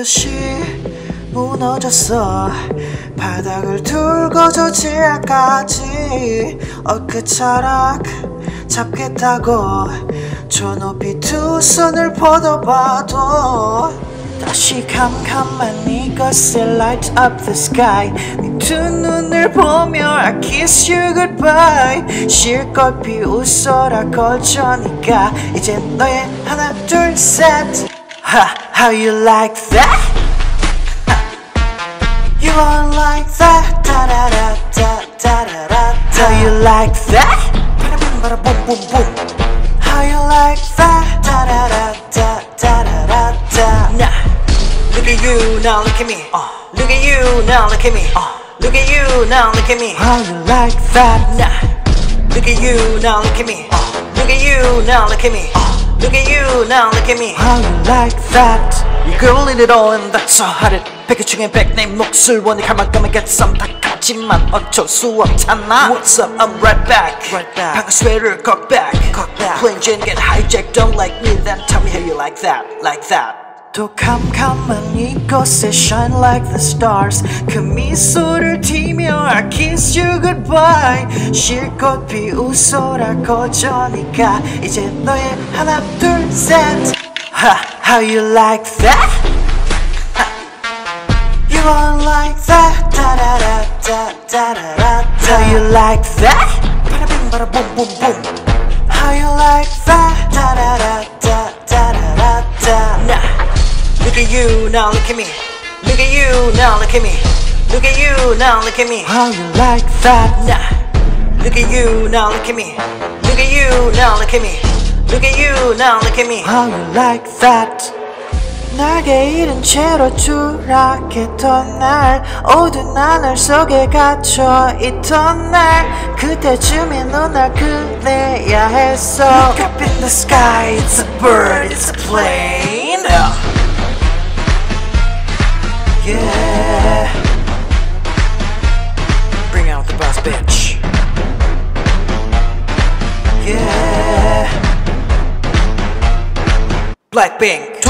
듯이 무너졌어. 바닥을 돌고 저 지하까지 엊그처럼 잡겠다고 저 높이 두 손을 뻗어봐도 다시 캄캄한 이것에 light up the sky. 네 두 눈을 보며 I kiss you goodbye. 실컷 비웃어라 거저니까 이제 너의 하나 둘 셋. How you like that? You won't like that. Da-da-da-da-da-da-da. How you like that? Bada-boom-bada-boom-boom-boom. How you like that? Da-da-da-da-da-da-da. Nah. Look at you now, look at me. Look at you now, look at me. Look at you now, look at me. How you like that? Nah. Look at you now, look at me. Look at you now, look at me. Look at you now, look at me. How you like that? You girl in it all and that's so hot. 100 중에 100 내 몫을 원해 갈만큼은 get some 다 가지만 어쩔 수 없잖아. What's up? I'm right back. 방금 sweater cock back. Plain Jane get hijacked. Don't like me then tell me how you like that. Like that. 또 캄캄한 이곳에 shine like the stars. 그 미소를 띠며 I kiss you goodbye. 실컷 비웃어라 거저니까 이제 너의 하나 둘 셋. How you like that? You won't like that. Da-da-da-da-da-da-da. How you like that? Bada-bing-bada-boom-boom-boom. How you like that? Da-da-da-da-da-da-da. Nah. Look at you now, look at me. Look at you now, look at me. Look at you now, look at me. How you like that? Nah. Look at you now, look at me. Look at you now, look at me. Look at you now, look at me. How you like that? 날개 잃은 채로 추락했던 날, 어두운 하늘 속에 갇혀 있던 날, 그때쯤에 넌 날 그래야 했어. Look up in the sky, it's a bird, it's a plane. Yeah. Bring out the boss bitch. Yeah. BLACKPINK.